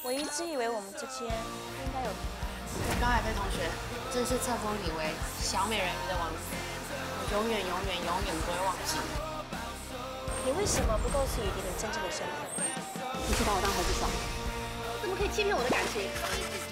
我一直以为我们之间应该有。 高海飞同学正式册封你为小美人鱼的王子，我永远不会忘记。 你为什么不告诉雨迪你真正的身份？ 你是把我当孩子耍？怎么可以欺骗我的感情？